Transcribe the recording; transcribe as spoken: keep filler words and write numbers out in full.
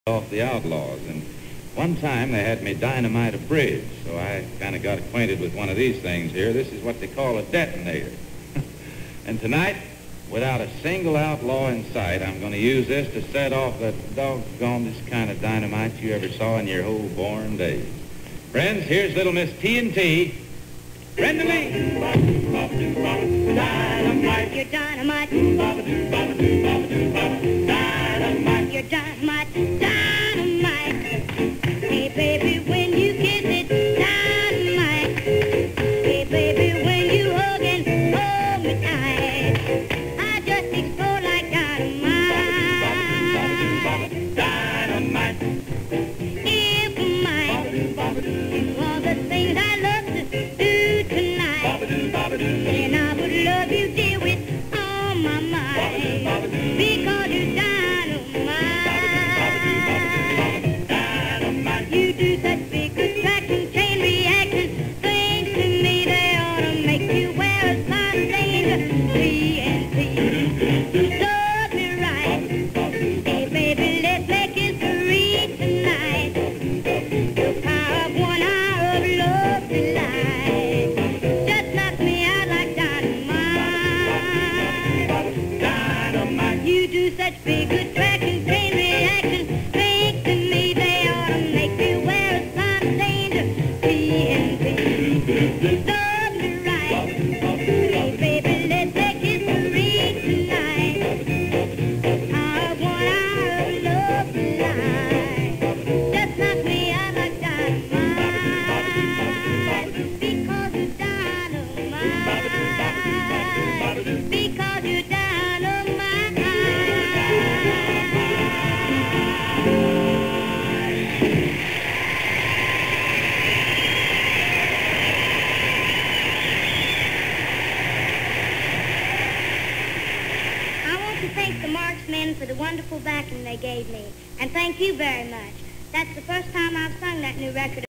off the Outlaws. And one time they had me dynamite a bridge, so I kind of got acquainted with one of these things here. This is what they call a detonator. And tonight, without a single outlaw in sight, I'm going to use this to set off the doggonedest kind of dynamite you ever saw in your whole born days. Friends, here's little Miss T N T, Brenda Lee. Dynamite, you're dynamite. Dynamite, you're dynamite. Dynamite. Hey, baby, when you kiss it, dynamite. Hey, baby, when you hug and hold me tight, I just explode like dynamite. Dynamite. If mine, and all the things I love to do tonight, then I would love you, dear, with all my might, because you're dynamite. You do such big attraction, chain reaction things to me, they ought to make you wear a sign danger. T N T, love me right. Hey, baby, let's make history tonight. The power of one hour of love delight just knocks me out like dynamite. Dynamite. You do such big attraction, chain reaction things to me, they ought to make you wear a sign of danger. T N T, love me right. Hey, baby, let's make history tonight. The power of one hour of love delight just knocks me out like dynamite. Because you're dynamite. Because you're dynamite. I want to thank the Marksmen for the wonderful backing they gave me. And thank you very much. That's the first time I've sung that new record